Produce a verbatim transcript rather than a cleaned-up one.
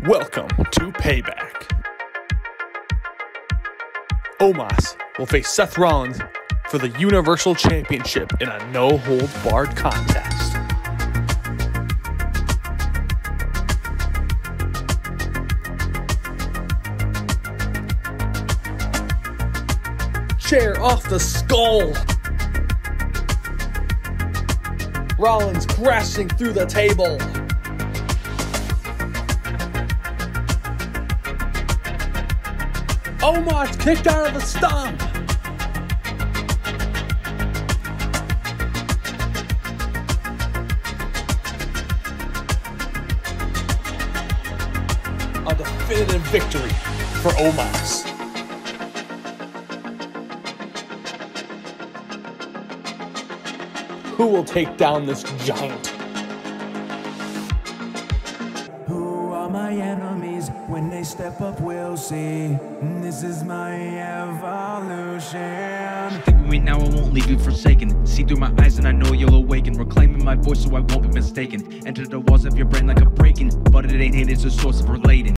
Welcome to Payback. Omos will face Seth Rollins for the Universal Championship in a no-holds-barred contest. Chair off the skull. Rollins crashing through the table. Omos kicked out of the stomp. A definitive victory for Omos. Who will take down this giant? Who are my enemies? When they step up, we'll see. This is my evolution. Think with me now, I won't leave you forsaken. See through my eyes and I know you'll awaken. Reclaiming my voice so I won't be mistaken. Enter the walls of your brain like a breaking, but it ain't hit, it's a source of relating.